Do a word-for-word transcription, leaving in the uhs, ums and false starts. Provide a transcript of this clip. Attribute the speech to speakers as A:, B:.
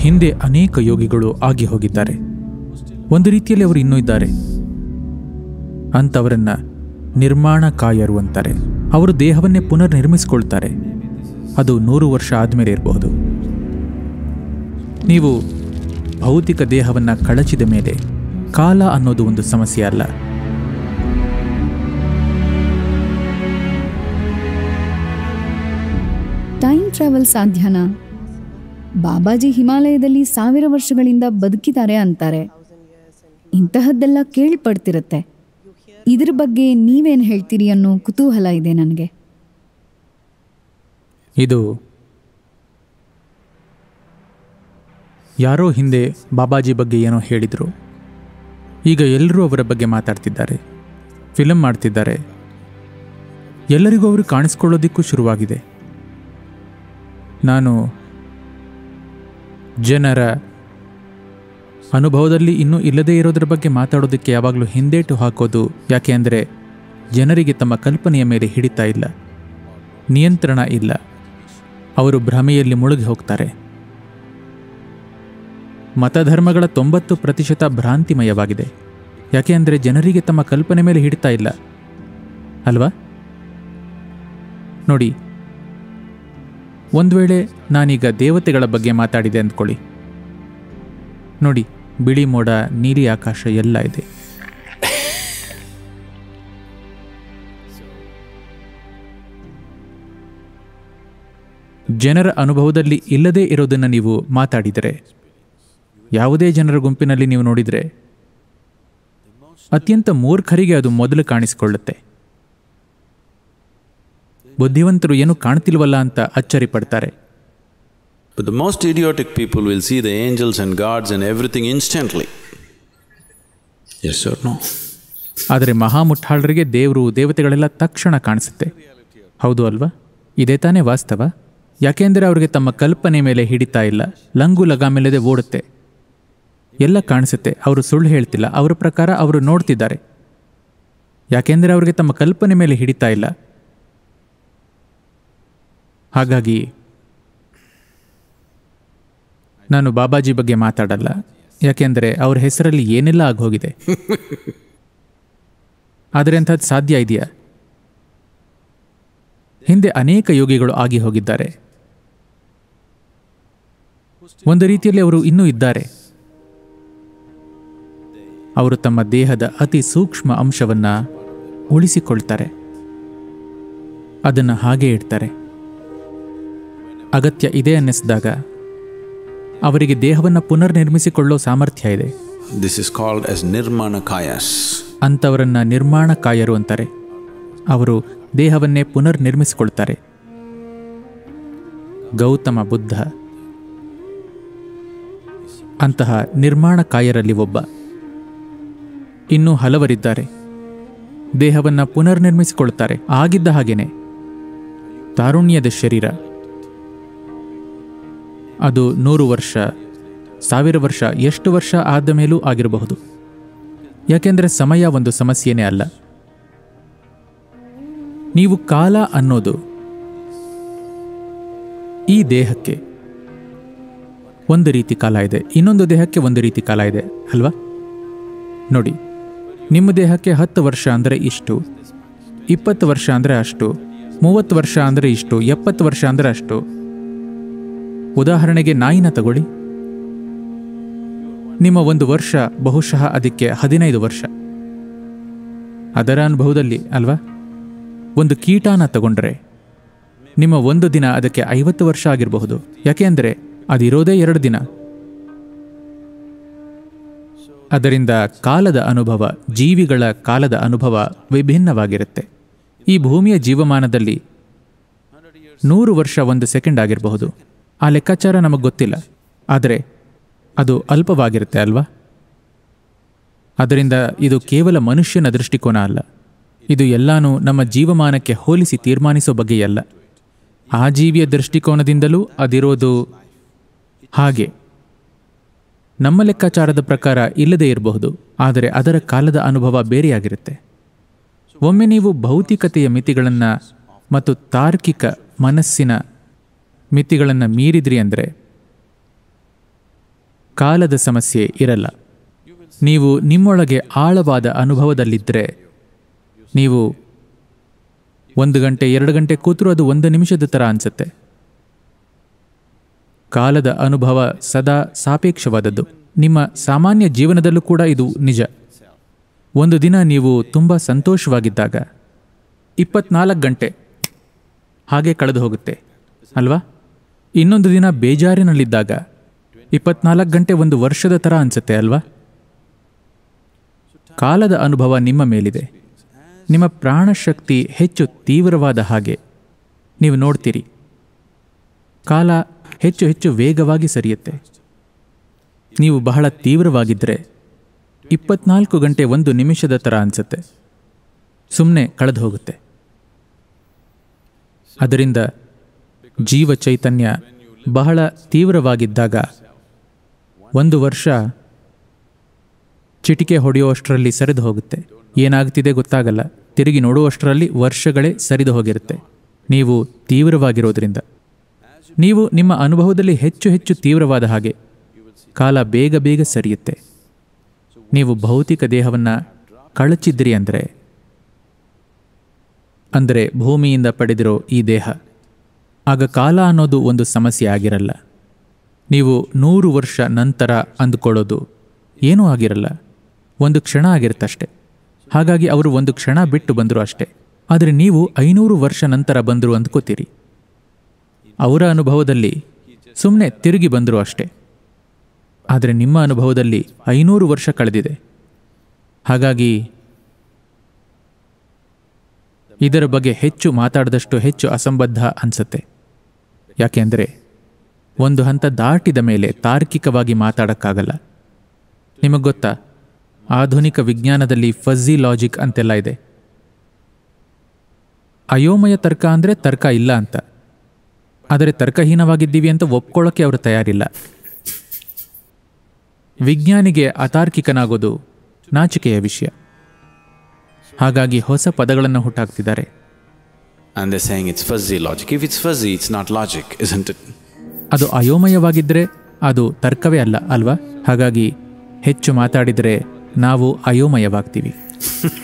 A: ಹಿಂದೆ ಅನೇಕ ಯೋಗಿಗಳು ಆಗಿ ಹೋಗಿದ್ದಾರೆ. ಒಂದು ರೀತಿಯಲ್ಲಿ ಅವರು ಇನ್ನೂ ಇದ್ದಾರೆ. ಅಂಥವರನ್ನ ನಿರ್ಮಾಣಕಾಯರು ಅಂತಾರೆ. ಅವರು ದೇಹವನ್ನೇ ಪುನರ್ ನಿರ್ಮಿಸಿಕೊಳ್ತಾರೆ. ಅದು ನೂರು ವರ್ಷ ಆದಮೇಲೆ ಇರಬಹುದು. ನೀವು ಭೌತಿಕ ದೇಹವನ್ನು ಕಳಚಿದ ಮೇಲೆ ಕಾಲ ಅನ್ನೋದು ಒಂದು ಸಮಸ್ಯೆ ಅಲ್ಲ.
B: ಟೈಮ್ ಟ್ರಾವೆಲ್ ಸಾಧ್ಯನಾ? ಬಾಬಾಜಿ ಹಿಮಾಲಯದಲ್ಲಿ ಸಾವಿರ ವರ್ಷಗಳಿಂದ ಬದುಕಿದ್ದಾರೆ ಅಂತಾರೆ. ಇಂತಹದ್ದೆಲ್ಲ ಕೇಳ್ಪಡ್ತಿರತ್ತೆ. ಇದ್ರ ಬಗ್ಗೆ ನೀವೇನು ಹೇಳ್ತೀರಿ ಅನ್ನೋ ಕುತೂಹಲ ಇದೆ ನನಗೆ.
A: ಇದು ಯಾರೋ ಹಿಂದೆ ಬಾಬಾಜಿ ಬಗ್ಗೆ ಏನೋ ಹೇಳಿದರು. ಈಗ ಎಲ್ಲರೂ ಅವರ ಬಗ್ಗೆ ಮಾತಾಡ್ತಿದ್ದಾರೆ, ಫಿಲಮ್ ಮಾಡ್ತಿದ್ದಾರೆ. ಎಲ್ಲರಿಗೂ ಅವರು ಕಾಣಿಸ್ಕೊಳ್ಳೋದಿಕ್ಕೂ ಶುರುವಾಗಿದೆ. ನಾನು ಜನರ ಅನುಭವದಲ್ಲಿ ಇನ್ನೂ ಇಲ್ಲದೇ ಇರೋದ್ರ ಬಗ್ಗೆ ಮಾತಾಡೋದಕ್ಕೆ ಯಾವಾಗಲೂ ಹಿಂದೇಟು ಹಾಕೋದು. ಯಾಕೆ ಅಂದರೆ ಜನರಿಗೆ ತಮ್ಮ ಕಲ್ಪನೆಯ ಮೇಲೆ ಹಿಡಿತಾ ಇಲ್ಲ, ನಿಯಂತ್ರಣ ಇಲ್ಲ. ಅವರು ಭ್ರಮೆಯಲ್ಲಿ ಮುಳುಗಿ ಹೋಗ್ತಾರೆ. ಮತಧರ್ಮಗಳ ತೊಂಬತ್ತು ಪ್ರತಿಶತ ಭ್ರಾಂತಿಮಯವಾಗಿದೆ. ಯಾಕೆ ಅಂದರೆ ಜನರಿಗೆ ತಮ್ಮ ಕಲ್ಪನೆ ಮೇಲೆ ಹಿಡಿತಾ ಇಲ್ಲ ಅಲ್ವಾ? ನೋಡಿ, ಒಂದು ವೇಳೆ ನಾನೀಗ ದೇವತೆಗಳ ಬಗ್ಗೆ ಮಾತಾಡಿದೆ ಅಂದ್ಕೊಳ್ಳಿ. ನೋಡಿ, ಬಿಳಿ ಮೋಡ, ನೀಲಿ ಆಕಾಶ ಎಲ್ಲ ಇದೆ. ಜನರ ಅನುಭವದಲ್ಲಿ ಇಲ್ಲದೇ ಇರೋದನ್ನು ನೀವು ಮಾತಾಡಿದರೆ, ಯಾವುದೇ ಜನರ ಗುಂಪಿನಲ್ಲಿ ನೀವು ನೋಡಿದರೆ, ಅತ್ಯಂತ ಮೂರ್ಖರಿಗೆ ಅದು ಮೊದಲು ಕಾಣಿಸಿಕೊಳ್ಳುತ್ತೆ. ಬುದ್ಧಿವಂತರು ಏನು ಕಾಣ್ತಿಲ್ವಲ್ಲ ಅಂತ ಅಚ್ಚರಿ ಪಡ್ತಾರೆ.
C: But the most idiotic people will see the angels and gods and everything instantly. Yes or no?
A: ಆದರೆ ಮಹಾಮುಠಾಳರಿಗೆ ದೇವರು ದೇವತೆಗಳೆಲ್ಲ ತಕ್ಷಣ ಕಾಣಿಸುತ್ತೆ. ಹೌದು ಅಲ್ವಾ? ಇದೇ ತಾನೇ ವಾಸ್ತವ. ಯಾಕೆಂದರೆ ಅವರಿಗೆ ತಮ್ಮ ಕಲ್ಪನೆ ಮೇಲೆ ಹಿಡಿತಾ ಇಲ್ಲ, ಲಂಗು ಲಗಾಮಿಲ್ಲದೆ ಓಡುತ್ತೆ, ಎಲ್ಲ ಕಾಣಿಸುತ್ತೆ. ಅವರು ಸುಳ್ಳು ಹೇಳ್ತಿಲ್ಲ. ಅವರ ಪ್ರಕಾರ ಅವರು ನೋಡ್ತಿದ್ದಾರೆ. ಯಾಕೆಂದರೆ ಅವರಿಗೆ ತಮ್ಮ ಕಲ್ಪನೆ ಮೇಲೆ ಹಿಡಿತಾ ಇಲ್ಲ. ಹಾಗಾಗಿ ನಾನು ಬಾಬಾಜಿ ಬಗ್ಗೆ ಮಾತಾಡಲ್ಲ. ಯಾಕೆಂದರೆ ಅವ್ರ ಹೆಸರಲ್ಲಿ ಏನೆಲ್ಲ ಆಗೋಗಿದೆ. ಆದರೆ ಅಂಥದ್ದು ಸಾಧ್ಯ ಇದೆಯಾ? ಹಿಂದೆ ಅನೇಕ ಯೋಗಿಗಳು ಆಗಿ ಹೋಗಿದ್ದಾರೆ. ಒಂದು ರೀತಿಯಲ್ಲಿ ಅವರು ಇನ್ನೂ ಇದ್ದಾರೆ. ಅವರು ತಮ್ಮ ದೇಹದ ಅತಿ ಸೂಕ್ಷ್ಮ ಅಂಶವನ್ನು ಉಳಿಸಿಕೊಳ್ತಾರೆ, ಅದನ್ನು ಹಾಗೇ ಇಡ್ತಾರೆ. ಅಗತ್ಯ ಇದೆ ಅನ್ನಿಸಿದಾಗ ಅವರಿಗೆ ದೇಹವನ್ನು ಪುನರ್ ನಿರ್ಮಿಸಿಕೊಳ್ಳೋ ಸಾಮರ್ಥ್ಯ ಇದೆ.
C: This is called as Nirmanakayas.
A: ಅಂಥವರನ್ನ ನಿರ್ಮಾಣಕಾಯರು ಅಂತಾರೆ. ಅವರು ದೇಹವನ್ನೇ ಪುನರ್ ನಿರ್ಮಿಸಿಕೊಳ್ತಾರೆ. ಗೌತಮ ಬುದ್ಧ ಅಂತಹ ನಿರ್ಮಾಣಕಾಯರಲ್ಲಿ ಒಬ್ಬ. ಇನ್ನೂ ಹಲವರಿದ್ದಾರೆ. ದೇಹವನ್ನು ಪುನರ್ ನಿರ್ಮಿಸಿಕೊಳ್ತಾರೆ ಆಗಿದ್ದ ಹಾಗೇನೆ. ತಾರುಣ್ಯದ ಶರೀರ ಅದು ನೂರು ವರ್ಷ, ಸಾವಿರ ವರ್ಷ, ಎಷ್ಟು ವರ್ಷ ಆದ ಮೇಲೂ ಆಗಿರಬಹುದು. ಯಾಕೆಂದರೆ ಸಮಯ ಒಂದು ಸಮಸ್ಯೆನೇ ಅಲ್ಲ. ನೀವು ಕಾಲ ಅನ್ನೋದು ಈ ದೇಹಕ್ಕೆ ಒಂದು ರೀತಿ ಕಾಲ ಇದೆ, ಇನ್ನೊಂದು ದೇಹಕ್ಕೆ ಒಂದು ರೀತಿ ಕಾಲ ಇದೆ ಅಲ್ವಾ? ನೋಡಿ, ನಿಮ್ಮ ದೇಹಕ್ಕೆ ಹತ್ತು ವರ್ಷ ಅಂದರೆ ಇಷ್ಟು, ಇಪ್ಪತ್ತು ವರ್ಷ ಅಂದರೆ ಅಷ್ಟು, ಮೂವತ್ತು ವರ್ಷ ಅಂದರೆ ಇಷ್ಟು, ಎಪ್ಪತ್ತು ವರ್ಷ ಅಂದರೆ ಅಷ್ಟು. ಉದಾಹರಣೆಗೆ ನಾಯಿನ ತಗೊಳ್ಳಿ. ನಿಮ್ಮ ಒಂದು ವರ್ಷ ಬಹುಶಃ ಅದಕ್ಕೆ ಹದಿನೈದು ವರ್ಷ ಅದರ ಅನುಭವದಲ್ಲಿ ಅಲ್ವಾ? ಒಂದು ಕೀಟಾನ ತಗೊಂಡ್ರೆ ನಿಮ್ಮ ಒಂದು ದಿನ ಅದಕ್ಕೆ ಐವತ್ತು ವರ್ಷ ಆಗಿರಬಹುದು. ಯಾಕೆ ಅಂದರೆ ಅದಿರೋದೇ ಎರಡು ದಿನ. ಅದರಿಂದ ಕಾಲದ ಅನುಭವ, ಜೀವಿಗಳ ಕಾಲದ ಅನುಭವ ವಿಭಿನ್ನವಾಗಿರುತ್ತೆ. ಈ ಭೂಮಿಯ ಜೀವಮಾನದಲ್ಲಿ ನೂರು ವರ್ಷ ಒಂದು ಸೆಕೆಂಡ್ ಆಗಿರಬಹುದು. ಆ ಲೆಕ್ಕಾಚಾರ ನಮಗೆ ಗೊತ್ತಿಲ್ಲ, ಆದರೆ ಅದು ಅಲ್ಪವಾಗಿರುತ್ತೆ ಅಲ್ವಾ? ಅದರಿಂದ ಇದು ಕೇವಲ ಮನುಷ್ಯನ ದೃಷ್ಟಿಕೋನ ಅಲ್ಲ. ಇದು ಎಲ್ಲಾನು ನಮ್ಮ ಜೀವಮಾನಕ್ಕೆ ಹೋಲಿಸಿ ತೀರ್ಮಾನಿಸೋ ಬಗ್ಗೆಯಲ್ಲ. ಆ ಜೀವಿಯ ದೃಷ್ಟಿಕೋನದಿಂದಲೂ ಅದಿರೋದು ಹಾಗೆ. ನಮ್ಮ ಲೆಕ್ಕಾಚಾರದ ಪ್ರಕಾರ ಇಲ್ಲದೇ ಇರಬಹುದು, ಆದರೆ ಅದರ ಕಾಲದ ಅನುಭವ ಬೇರೆಯಾಗಿರುತ್ತೆ. ಒಮ್ಮೆ ನೀವು ಭೌತಿಕತೆಯ ಮಿತಿಗಳನ್ನು ಮತ್ತು ತಾರ್ಕಿಕ ಮನಸ್ಸಿನ ಮಿತಿಗಳನ್ನು ಮೀರಿದ್ರಿ ಅಂದರೆ ಕಾಲದ ಸಮಸ್ಯೆ ಇರಲ್ಲ. ನೀವು ನಿಮ್ಮೊಳಗೆ ಆಳವಾದ ಅನುಭವದಲ್ಲಿದ್ದರೆ ನೀವು ಒಂದು ಗಂಟೆ ಎರಡು ಗಂಟೆ ಕೂತರೂ ಅದು ಒಂದು ನಿಮಿಷದ ಥರ ಅನಿಸುತ್ತೆ. ಕಾಲದ ಅನುಭವ ಸದಾ ಸಾಪೇಕ್ಷವಾದದ್ದು. ನಿಮ್ಮ ಸಾಮಾನ್ಯ ಜೀವನದಲ್ಲೂ ಕೂಡ ಇದು ನಿಜ. ಒಂದು ದಿನ ನೀವು ತುಂಬ ಸಂತೋಷವಾಗಿದ್ದಾಗ ಇಪ್ಪತ್ನಾಲ್ಕು ಗಂಟೆ ಹಾಗೆ ಕಳೆದು ಹೋಗುತ್ತೆ ಅಲ್ವಾ? ಇನ್ನೊಂದು ದಿನ ಬೇಜಾರಿನಲ್ಲಿದ್ದಾಗ ಇಪ್ಪತ್ನಾಲ್ಕು ಗಂಟೆ ಒಂದು ವರ್ಷದ ಥರ ಅನಿಸುತ್ತೆ ಅಲ್ವಾ? ಕಾಲದ ಅನುಭವ ನಿಮ್ಮ ಮೇಲಿದೆ. ನಿಮ್ಮ ಪ್ರಾಣಶಕ್ತಿ ಹೆಚ್ಚು ತೀವ್ರವಾದ ಹಾಗೆ ನೀವು ನೋಡ್ತೀರಿ. ಕಾಲ ಹೆಚ್ಚು ಹೆಚ್ಚು ವೇಗವಾಗಿ ಸರಿಯುತ್ತೆ. ನೀವು ಬಹಳ ತೀವ್ರವಾಗಿದ್ದರೆ ಇಪ್ಪತ್ನಾಲ್ಕು ಗಂಟೆ ಒಂದು ನಿಮಿಷದ ಥರ ಅನಿಸುತ್ತೆ, ಸುಮ್ಮನೆ ಕಳೆದು ಹೋಗುತ್ತೆ. ಅದರಿಂದ ಜೀವ ಚೈತನ್ಯ ಬಹಳ ತೀವ್ರವಾಗಿದ್ದಾಗ ಒಂದು ವರ್ಷ ಚಿಟಿಕೆ ಹೊಡೆಯುವಷ್ಟರಲ್ಲಿ ಸರಿದು ಹೋಗುತ್ತೆ. ಏನಾಗ್ತಿದೆ ಗೊತ್ತಾಗಲ್ಲ. ತಿರುಗಿ ನೋಡುವಷ್ಟರಲ್ಲಿ ವರ್ಷಗಳೇ ಸರಿದು ಹೋಗಿರುತ್ತೆ. ನೀವು ತೀವ್ರವಾಗಿರೋದ್ರಿಂದ ನೀವು ನಿಮ್ಮ ಅನುಭವದಲ್ಲಿ ಹೆಚ್ಚು ಹೆಚ್ಚು ತೀವ್ರವಾದ ಹಾಗೆ ಕಾಲ ಬೇಗ ಬೇಗ ಸರಿಯುತ್ತೆ. ನೀವು ಭೌತಿಕ ದೇಹವನ್ನು ಕಳಚಿದ್ರಿ ಅಂದರೆ ಅಂದರೆ ಭೂಮಿಯಿಂದ ಪಡೆದಿರೋ ಈ ದೇಹ, ಆಗ ಕಾಲ ಅನ್ನೋದು ಒಂದು ಸಮಸ್ಯೆ ಆಗಿರಲ್ಲ. ನೀವು ನೂರು ವರ್ಷ ನಂತರ ಅಂದುಕೊಳ್ಳೋದು ಏನೂ ಆಗಿರಲ್ಲ, ಒಂದು ಕ್ಷಣ ಆಗಿರುತ್ತಷ್ಟೆ. ಹಾಗಾಗಿ ಅವರು ಒಂದು ಕ್ಷಣ ಬಿಟ್ಟು ಬಂದರು ಅಷ್ಟೆ. ಆದರೆ ನೀವು ಐನೂರು ವರ್ಷ ನಂತರ ಬಂದರು ಅಂದ್ಕೋತೀರಿ. ಅವರ ಅನುಭವದಲ್ಲಿ ಸುಮ್ಮನೆ ತಿರುಗಿ ಬಂದರು ಅಷ್ಟೆ. ಆದರೆ ನಿಮ್ಮ ಅನುಭವದಲ್ಲಿ ಐನೂರು ವರ್ಷ ಕಳೆದಿದೆ. ಹಾಗಾಗಿ ಇದರ ಬಗ್ಗೆ ಹೆಚ್ಚು ಮಾತಾಡಿದಷ್ಟು ಹೆಚ್ಚು ಅಸಂಬದ್ಧ ಅನಿಸುತ್ತೆ. ಯಾಕೆಂದರೆ ಒಂದು ಹಂತ ದಾಟಿದ ಮೇಲೆ ತಾರ್ಕಿಕವಾಗಿ ಮಾತಾಡೋಕ್ಕಾಗಲ್ಲ. ನಿಮಗೆ ಗೊತ್ತಾ, ಆಧುನಿಕ ವಿಜ್ಞಾನದಲ್ಲಿ ಫಝಿ ಲಾಜಿಕ್ ಅಂತೆಲ್ಲ ಇದೆ. ಅಯೋಮಯ ತರ್ಕ ಅಂದರೆ ತರ್ಕ ಇಲ್ಲ ಅಂತ. ಆದರೆ ತರ್ಕಹೀನವಾಗಿದ್ದೀವಿ ಅಂತ ಒಪ್ಕೊಳ್ಳೋಕ್ಕೆ ಅವರು ತಯಾರಿಲ್ಲ. ವಿಜ್ಞಾನಿಗೆ ಅತಾರ್ಕಿಕನಾಗೋದು ನಾಚಿಕೆಯ ವಿಷಯ. ಹಾಗಾಗಿ ಹೊಸ ಪದಗಳನ್ನು ಹುಟ್ಟಾಕ್ತಿದ್ದಾರೆ.
C: And they're saying it's fuzzy logic. If it's fuzzy, it's not logic, isn't it?
A: ಅದು ಅಯೋಮಯವಾಗಿದ್ದರೆ ಅದು ತರ್ಕವೇ ಅಲ್ಲ ಅಲ್ವಾ? ಹಾಗಾಗಿ ಹೆಚ್ಚು ಮಾತಾಡಿದರೆ ನಾವು ಅಯೋಮಯವಾಗ್ತೀವಿ.